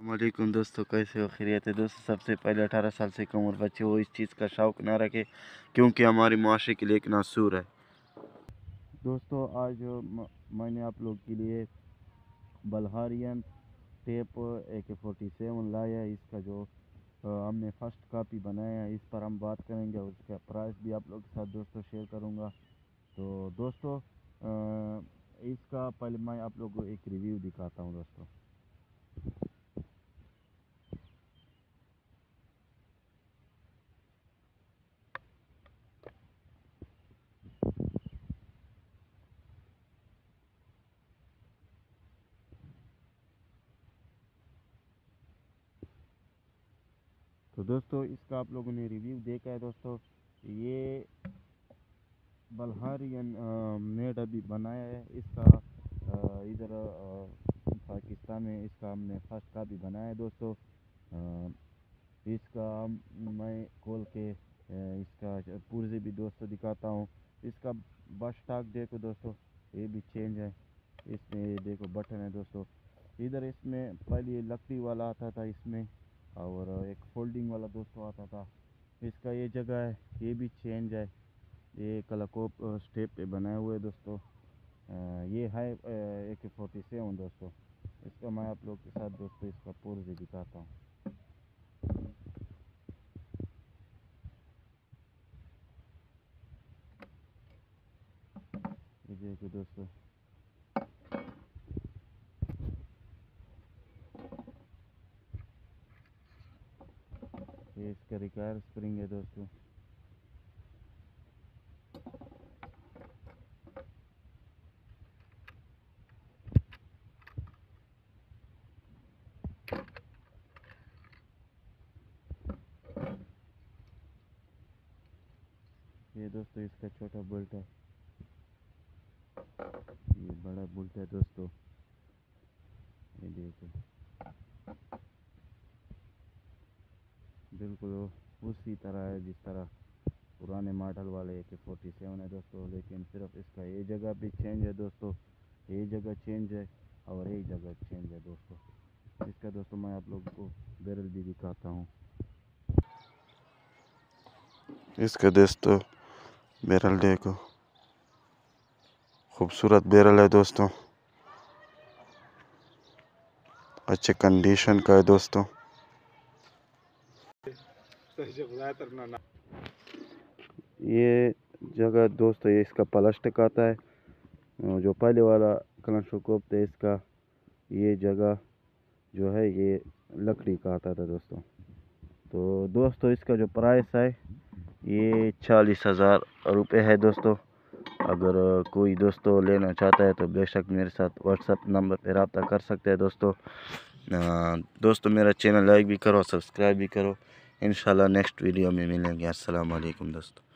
वालेकुम दोस्तों, कैसे हो? खैरियत है दोस्तों। सबसे पहले 18 साल से कम उम्र बच्चे वो इस चीज़ का शौक़ ना रखे क्योंकि हमारे मुआशरे के लिए एक नासूर है। दोस्तों आज मैंने आप लोग के लिए बल्हारियन टेप AK-47 लाया है। इसका जो हमने फर्स्ट कॉपी बनाया है, इस पर हम बात करेंगे और उसका प्राइस भी आप लोग के साथ दोस्तों शेयर करूँगा। तो दोस्तों इसका पहले मैं आप लोगों को एक रिव्यू दिखाता हूँ दोस्तों। तो दोस्तों इसका आप लोगों ने रिव्यू देखा है दोस्तों। ये बल्हारियन मेड अभी बनाया है। इसका इधर पाकिस्तान में इसका हमने फर्स्ट का भी बनाया है दोस्तों। इसका मैं खोल के इसका पुर्जे भी दोस्तों दिखाता हूँ। इसका बस स्टॉक देखो दोस्तों, ये भी चेंज है। इसमें ये देखो बटन है दोस्तों। इधर इसमें पहले लकड़ी वाला आता था इसमें, और एक फोल्डिंग वाला दोस्तों आता था। इसका ये जगह है, ये भी चेंज है। ये कलाकोप स्टेप पे बनाए हुए दोस्तों। ये है AK-47 दोस्तों। इसका मैं आप लोग के साथ दोस्तों इसका पुर्जे दिखाता हूँ। ये देखो दोस्तों, ये इसका रिकार स्प्रिंग है दोस्तों। ये दोस्तों इसका छोटा बोल्ट है, ये बड़ा बोल्ट है दोस्तों। ये देखो बिल्कुल उसी तरह है जिस तरह पुराने मॉडल वाले AK-47 है दोस्तों। लेकिन सिर्फ इसका ये जगह भी चेंज है दोस्तों, ये जगह चेंज है और ये जगह चेंज है दोस्तों। इसका दोस्तों मैं आप लोगों को बैरल भी दिखाता हूँ। इसका दोस्तों बैरल देखो, खूबसूरत बैरल है दोस्तों, अच्छे कंडीशन का है दोस्तों। ये जगह दोस्तों ये इसका प्लास्टिक आता है, जो पहले वाला क्लाशोकोप था इसका ये जगह जो है ये लकड़ी का आता था दोस्तों। तो दोस्तों इसका जो प्राइस है ये 40,000 रुपये है दोस्तों। अगर कोई दोस्तों लेना चाहता है तो बेशक मेरे साथ व्हाट्सएप नंबर पर रब्ता कर सकते हैं दोस्तों। दोस्तों मेरा चैनल लाइक भी करो, सब्सक्राइब भी करो। इंशाल्लाह नेक्स्ट वीडियो में मिलेंगे। अस्सलाम वालेकुम दोस्तों।